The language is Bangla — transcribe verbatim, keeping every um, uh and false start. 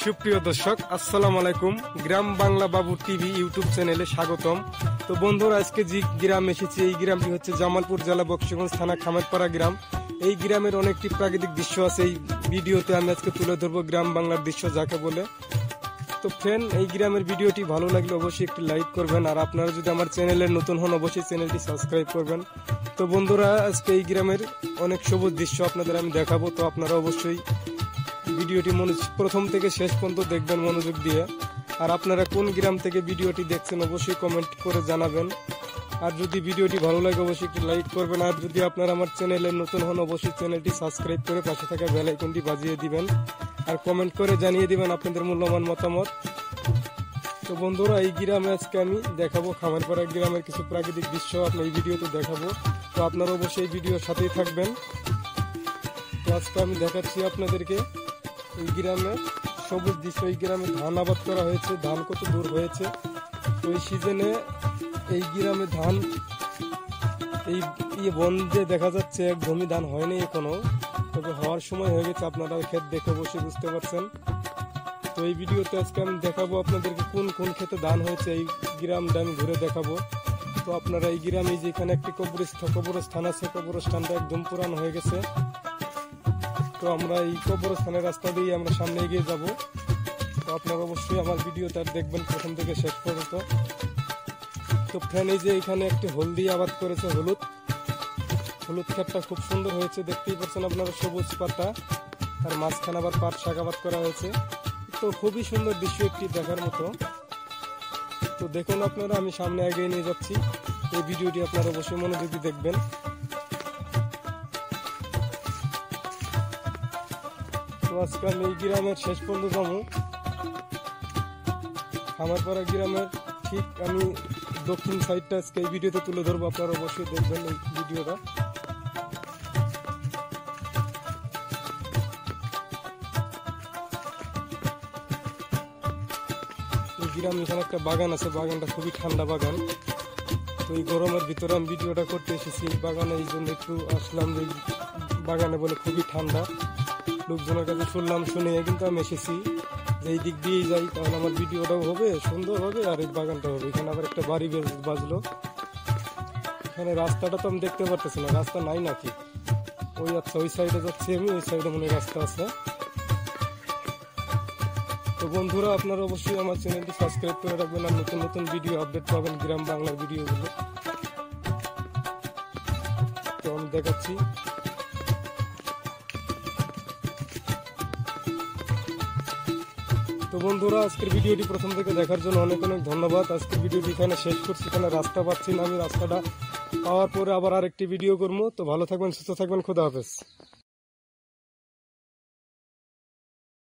সুপ্রিয় দর্শক, আসসালামু আলাইকুম। গ্রাম বাংলা বাবু টিভি ইউটিউব চ্যানেলে স্বাগতম। তো বন্ধুরা, আজকে যে গ্রাম এসেছি, এই গ্রামটি হচ্ছে জামালপুর জেলা বক্সিগঞ্জ থানা খামেরপাড়া গ্রাম। এই গ্রামের অনেকটি প্রাকৃতিক দৃশ্য আছে। এই ভিডিওতে আমি আজকে তুলে ধরবো গ্রাম বাংলার দৃশ্য যাকে বলে। তো ফ্রেন্ড, এই গ্রামের ভিডিওটি ভালো লাগলে অবশ্যই একটি লাইক করবেন, আর আপনারা যদি আমার চ্যানেলে নতুন হন অবশ্যই চ্যানেলটি সাবস্ক্রাইব করবেন। তো বন্ধুরা, আজকে এই গ্রামের অনেক সবুজ দৃশ্য আপনাদের আমি দেখাবো। তো আপনারা অবশ্যই ভিডিওটি প্রথম থেকে শেষ পর্যন্ত দেখবেন মনোযোগ দিয়ে। আর আপনারা কোন গ্রাম থেকে ভিডিওটি দেখছেন অবশ্যই কমেন্ট করে জানাবেন। আর যদি ভিডিওটি ভালো লাগে অবশ্যই একটি লাইক করবেন। আর যদি আপনারা আমার চ্যানেলে নতুন হন অবশ্যই চ্যানেলটি সাবস্ক্রাইব করে পাশে থাকা বেল আইকনটি বাজিয়ে দিবেন, আর কমেন্ট করে জানিয়ে দিবেন আপনাদের মূল্যবান মতামত। তো বন্ধুরা, এই গ্রামে আজকে আমি দেখাবো খামারপাড়া গ্রামের কিছু প্রাকৃতিক দৃশ্য আপনি এই ভিডিওতে দেখাবো। তো আপনারা অবশ্যই এই ভিডিওর সাথেই থাকবেন। তো আজকে আমি দেখাচ্ছি আপনাদেরকে এই গ্রামে সবুজ দৃশ্য। এই গ্রামে ধান আবাদ করা হয়েছে, ধান কত দূর হয়েছে। তো এই সিজনে এই গ্রামে ধান এই ইয়ে বন্ধে দেখা যাচ্ছে একদমই ধান হয়নি এখনো, তবে হওয়ার সময় হয়ে গেছে। আপনারা ক্ষেত দেখে অবশ্যই বুঝতে পারছেন। তো এই ভিডিওতে আজকে আমি দেখাবো আপনাদেরকে কোন কোন ক্ষেতে ধান হয়েছে, এই গ্রামটা আমি ঘুরে দেখাবো। তো আপনারা এই গ্রামে যেখানে একটি কবরস্থান কবরস্থান আছে, কবরস্থানটা একদম পুরানো হয়ে গেছে। তো আমরা এই কবরস্থানের রাস্তা দিয়ে আমরা সামনে এগিয়ে যাব। তো আপনারা অবশ্যই আমার ভিডিওটা দেখবেন প্রথম থেকে শেষ পর্যন্ত। তো ফ্রেন্ড, এই যে এখানে একটি হলদি আবাদ করেছে, হলুদ হলুদ ক্ষেতটা খুব সুন্দর হয়েছে, দেখতেই পাচ্ছেন আপনারা, সবুজ পাতা। আর মাঝখানে আবার পাট শাক আবাদ করা হয়েছে। তো খুবই সুন্দর দৃশ্য একটি দেখার মতো। তো দেখুন আপনারা, আমি সামনে এগিয়ে নিয়ে যাচ্ছি। এই ভিডিওটি আপনারা অবশ্যই মনোযোগ দিয়ে দেখবেন। আজকে আমি এই গ্রামের শেষ পর্যন্ত যাবো। খামারপাড়া গ্রামের ঠিক আমি দক্ষিণ সাইডটা আজকে এই ভিডিওতে তুলে ধরবো। আপনারা অবশ্যই দেখবেন এই ভিডিওটা। এই গ্রাম এখানে একটা বাগান আছে, বাগানটা খুবই ঠান্ডা বাগান। তো এই গরমের ভিতরে আমি ভিডিওটা করতে এসেছি এই বাগানে, এই জন্য একটু আসলাম। এই বাগানে বলে খুবই ঠান্ডা, লোকজনের কাছে শুনলাম, শুনে কিন্তু আমি এসেছি যে এই দিক দিয়েই যাই, তাহলে আমার ভিডিওটাও হবে, সুন্দর হবে, আর এই বাগানটা হবে। এখানে আবার একটা বাড়ি বাজলো। এখানে রাস্তাটা তো আমি দেখতে পারতেছি না, রাস্তা নাই নাকি? ওই আচ্ছা, ওই সাইডে যাচ্ছি আমি, ওই সাইডে মনে রাস্তা আছে। তো বন্ধুরা, আপনারা অবশ্যই আমার চ্যানেলটি সাবস্ক্রাইব করে রাখবেন, আর নতুন নতুন ভিডিও আপডেট পাবেন গ্রাম বাংলার ভিডিওগুলো। তো আমি দেখাচ্ছি। তো বন্ধুরা, আজকের ভিডিওটি প্রথম থেকে দেখার জন্য অনেক অনেক ধন্যবাদ। আজকের ভিডিওটি এখানে শেষ করছি। এখানে রাস্তা পাচ্ছি না, আমি রাস্তাটা পাওয়ার পরে আবার আরেকটি ভিডিও করবো। তো ভালো থাকবেন, সুস্থ থাকবেন, খোদা হাফেজ।